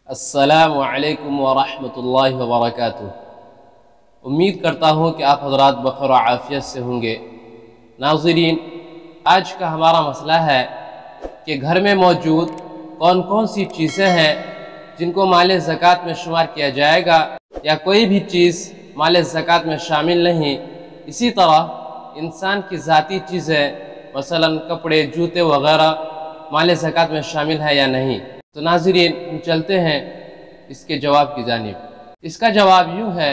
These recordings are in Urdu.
السلام علیکم ورحمۃ اللہ وبرکاتہ۔ امید کرتا ہوں کہ آپ حضرات بخیر و عافیت سے ہوں گے۔ ناظرین، آج کا ہمارا مسئلہ ہے کہ گھر میں موجود کون کون سی چیزیں ہیں جن کو مال زکوٰۃ میں شمار کیا جائے گا، یا کوئی بھی چیز مال زکوٰۃ میں شامل نہیں۔ اسی طرح انسان کی ذاتی چیزیں مثلا کپڑے، جوتے وغیرہ مال زکوٰۃ میں شامل ہے یا نہیں۔ تو ناظرین، ہم چلتے ہیں اس کے جواب کی جانب۔ اس کا جواب یوں ہے،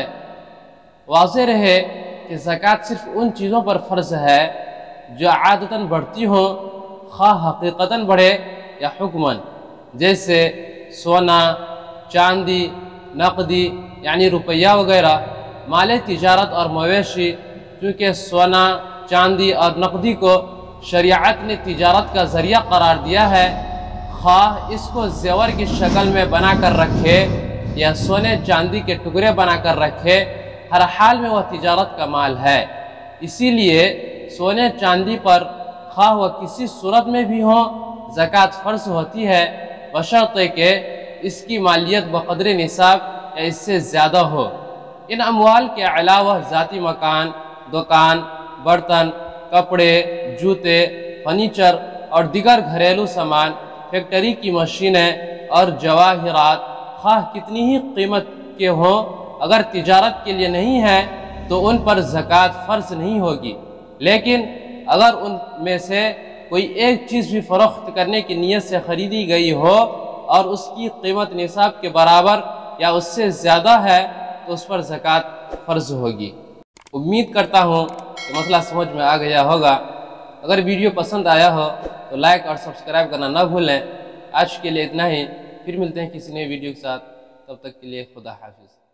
واضح رہے کہ زکوٰۃ صرف ان چیزوں پر فرض ہے جو عادتاً بڑھتی ہوں، خواہ حقیقتاً بڑھے یا حکماً، جیسے سونا، چاندی، نقدی یعنی روپیہ وغیرہ۔ مال تجارت اور مویشی، کیونکہ سونا، چاندی اور نقدی کو شریعت نے تجارت کا ذریعہ قرار دیا ہے، خواہ اس کو زیور کی شکل میں بنا کر رکھے یا سونے چاندی کے ٹکڑے بنا کر رکھے، ہر حال میں وہ تجارت کا مال ہے۔ اسی لیے سونے چاندی پر خواہ وہ کسی صورت میں بھی ہوں، زکوٰۃ فرض ہوتی ہے، بشرطے کہ اس کی مالیت بقدر نصاب یا اس سے زیادہ ہو۔ ان اموال کے علاوہ ذاتی مکان، دکان، برتن، کپڑے، جوتے، فرنیچر اور دیگر گھریلو سامان، فیکٹری کی مشینیں اور جواہرات خواہ کتنی ہی قیمت کے ہوں، اگر تجارت کے لیے نہیں ہے تو ان پر زکوٰۃ فرض نہیں ہوگی۔ لیکن اگر ان میں سے کوئی ایک چیز بھی فروخت کرنے کی نیت سے خریدی گئی ہو اور اس کی قیمت نصاب کے برابر یا اس سے زیادہ ہے تو اس پر زکوٰۃ فرض ہوگی۔ امید کرتا ہوں کہ مسئلہ سمجھ میں آ گیا ہوگا۔ اگر ویڈیو پسند آیا ہو تو لائک اور سبسکرائب کرنا نہ بھولیں۔ آج کے لیے اتنا ہی، پھر ملتے ہیں کسی نئے ویڈیو کے ساتھ، تب تک کے لیے خدا حافظ۔